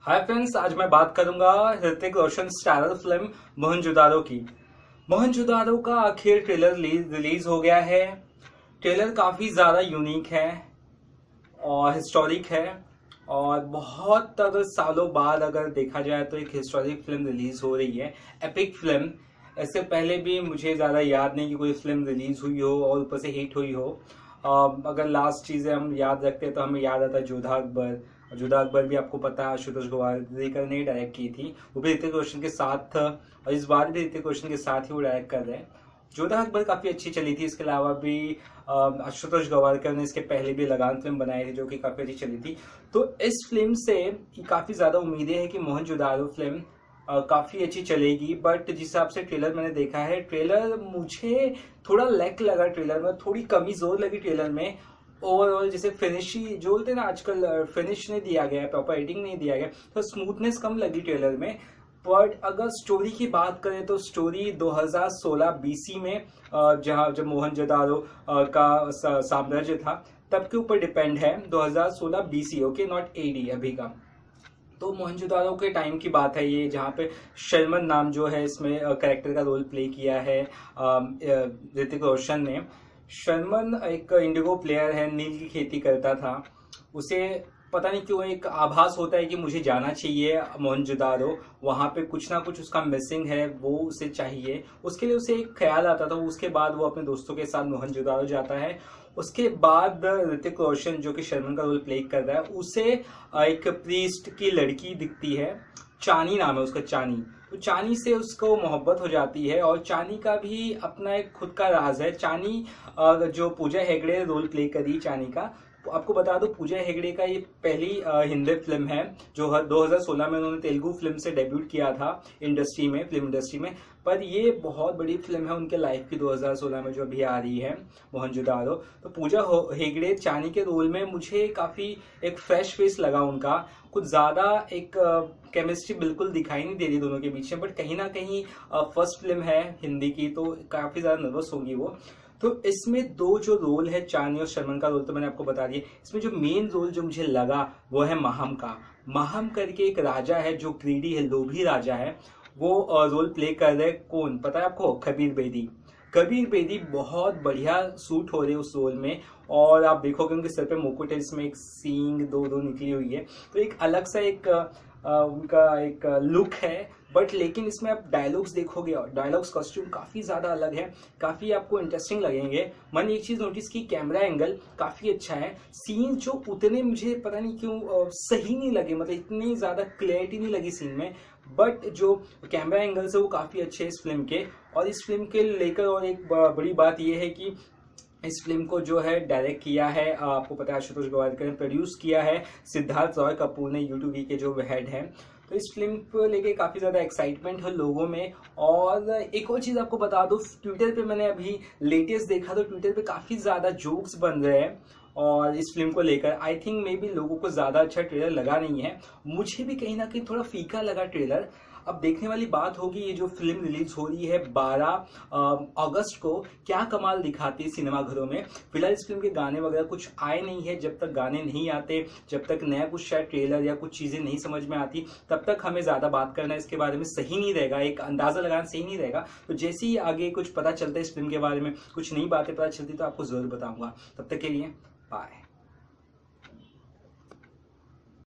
Hi friends, आज मैं बात करूंगा ऋतिक रोशन स्टारर फिल्म मोहनजोदारो की। मोहनजोदारो का आखिर ट्रेलर रिलीज हो गया है। ट्रेलर काफी ज्यादा यूनिक है और हिस्टोरिक है और बहुत अगर सालों बाद अगर देखा जाए तो एक हिस्टोरिक फिल्म रिलीज हो रही है, एपिक फिल्म। इससे पहले भी मुझे ज्यादा याद नहीं कि कोई फिल्म रिलीज हुई हो और ऊपर से हिट हुई हो। अगर लास्ट चीजें हम याद रखते हैं तो हमें याद आता है जोधा अकबर। जोधा अकबर भी आपको पता है आशुतोष गोवारिकर ने डायरेक्ट की थी, वो भी ऋतिक रोशन के साथ, और इस बार भी ऋतिक रोशन के साथ ही वो डायरेक्ट कर रहे हैं। जोधा अकबर काफी अच्छी चली थी। इसके अलावा भी आशुतोष गोवारिकर ने इसके पहले भी लगान फिल्म बनाई थी जो कि काफी अच्छी चली थी। तो इस फिल्म से काफी ज्यादा उम्मीदें हैं कि मोहनजोदारो फिल्म काफी अच्छी चलेगी। बट जिस हिसाब से ट्रेलर मैंने देखा है, ट्रेलर मुझे थोड़ा लैक लगा, ट्रेलर में थोड़ी कमी जोर लगी ट्रेलर में। ओवरऑल जैसे फिनिश ही जो बोलते हैं ना, आजकल फिनिश नहीं दिया गया है, प्रॉपर एडिटिंग नहीं दिया गया, तो स्मूथनेस कम लगी ट्रेलर में। बट अगर स्टोरी की बात करें तो स्टोरी 2016 बीसी में, जहां जब मोहनजोदारो का साम्राज्य था तब के ऊपर डिपेंड है। 2016 बीसी, ओके, नॉट एडी अभी का। तो मोहनजोदारो के टाइम की बात है ये, जहाँ पे शर्मन नाम जो है इसमें कैरेक्टर का रोल प्ले किया है ऋतिक रोशन ने। शर्मन एक इंडिगो प्लेयर है, नील की खेती करता था। उसे पता नहीं क्यों एक आभास होता है कि मुझे जाना चाहिए मोहनजोदारो, वहां पे कुछ ना कुछ उसका मिसिंग है, वो उसे चाहिए। उसके लिए उसे एक ख्याल आता था। उसके बाद वो अपने दोस्तों के साथ मोहनजोदारो जाता है। उसके बाद ऋतिक रोशन जो कि शर्मन का रोल प्ले कर रहा है, उसे एक प्रीस्ट की लड़की दिखती है, चानी नाम है उसका, चानी। तो चानी से उसको मोहब्बत हो जाती है और चानी का भी अपना एक खुद का राज है। चानी जो पूजा हेगड़े रोल प्ले करी चानी का, आपको बता दो पूजा हेगड़े का ये पहली हिंदी फिल्म है जो 2016 में उन्होंने तेलुगु फिल्म से डेब्यूट किया था इंडस्ट्री में, फिल्म इंडस्ट्री में। पर ये बहुत बड़ी फिल्म है उनके लाइफ की 2016 में जो अभी आ रही है, मोहनजोदारो। तो पूजा हेगड़े चानी के रोल में मुझे काफी एक फ्रेश फेस लगा उनका। कुछ ज्यादा एक केमिस्ट्री बिल्कुल दिखाई नहीं दे रही दोनों के बीच में, बट कहीं ना कहीं फर्स्ट फिल्म है हिंदी की, तो काफी ज्यादा नर्वस होगी वो। तो इसमें दो जो रोल है, चानी और शर्मन का रोल तो मैंने आपको बता दिया। इसमें जो मेन रोल जो मुझे लगा वो है माहम का। माहम करके एक राजा है जो ग्रीडी है, लोभी राजा है। वो रोल प्ले कर रहे, कौन पता है आपको? कबीर बेदी। कबीर बेदी बहुत बढ़िया सूट हो रहे उस रोल में। और आप देखोगे उनके सर पे मुकुट है, इसमें एक सींग दो निकली हुई है, तो एक अलग सा एक उनका एक लुक है। बट लेकिन इसमें आप डायलॉग्स देखोगे और डायलॉग्स कॉस्ट्यूम काफी ज्यादा अलग है, काफी आपको इंटरेस्टिंग लगेंगे। मैंने एक चीज नोटिस की, कैमरा एंगल काफी अच्छा है। सीन जो उतने मुझे पता नहीं क्यों सही नहीं लगे, मतलब इतनी ज्यादा क्लैरिटी नहीं लगी सीन में। बट जो कैमरा एंगल्स है वो काफी अच्छे हैं इस फिल्म के। और इस फिल्म के लेकर और एक बड़ी बात यह है कि इस फिल्म को जो है डायरेक्ट किया है, आपको पता है आशुतोष गोवारिकर ने, प्रोड्यूस किया है सिद्धार्थ रॉय कपूर ने, यूट्यूब के जो हेड हैं। तो इस फिल्म को लेके काफी ज्यादा एक्साइटमेंट है लोगों में। और एक और चीज आपको बता दो, ट्विटर पे मैंने अभी लेटेस्ट देखा तो ट्विटर पे काफी ज्यादा जोक्स बन रहे हैं और इस फिल्म को लेकर आई थिंक मे बी लोगों को ज्यादा अच्छा ट्रेलर लगा नहीं है। मुझे भी कहीं ना कहीं थोड़ा फीका लगा ट्रेलर। अब देखने वाली बात होगी ये जो फिल्म रिलीज हो रही है 12 अगस्त को, क्या कमाल दिखाती है सिनेमाघरों में। फिलहाल इस फिल्म के गाने वगैरह कुछ आए नहीं है। जब तक गाने नहीं आते, जब तक नया कुछ शायद ट्रेलर या कुछ चीजें नहीं समझ में आती, तब तक हमें ज्यादा बात करना इसके बारे में सही नहीं रहेगा, एक अंदाजा लगाना सही नहीं रहेगा। तो जैसे ही आगे कुछ पता चलता है इस फिल्म के बारे में, कुछ नई बातें पता चलती तो आपको जरूर बताऊंगा। तब तक के लिए बाय।